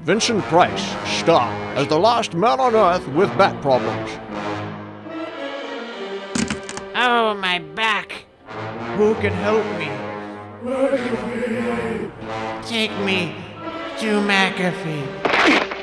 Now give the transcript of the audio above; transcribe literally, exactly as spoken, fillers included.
Vincent Price, star, as the last man on Earth with back problems. Oh, my back. Who can help me? McAfee. Take me to McAfee.